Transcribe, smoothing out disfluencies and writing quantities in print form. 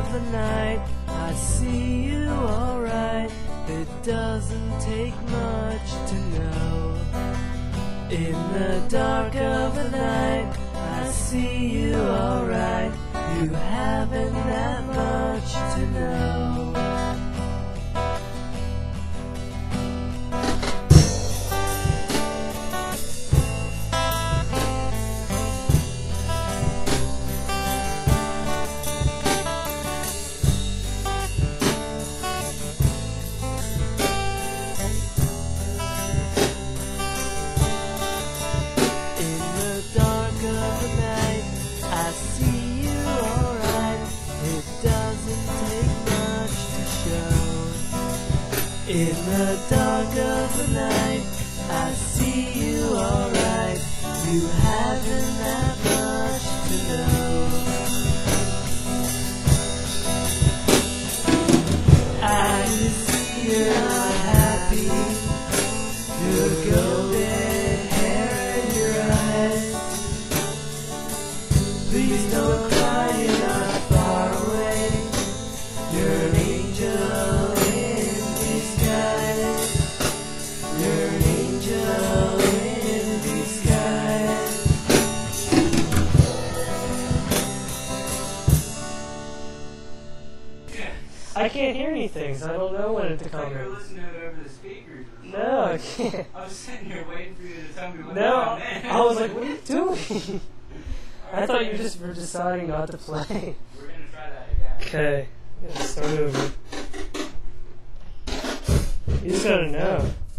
of the night, I see you alright. It doesn't take much to know. In the dark of the night, I see you alright. You haven't that much to know. I see you alright. It doesn't take much to show. In the dark of the night, I see you alright. You haven't that much to know. I can see you're not happy. Your golden hair in your eyes. Please don't cry, you're not far away. You're an angel in disguise. You're an angel in disguise. I can't hear anything, so I don't know when to come in. You're listening to it over the speakers. No, I can't. I was sitting here waiting for you to tell me what No, I was like, man. what are you doing? I thought you just were deciding not to play. We're going to try that again. Okay, let's start over. You just gotta know.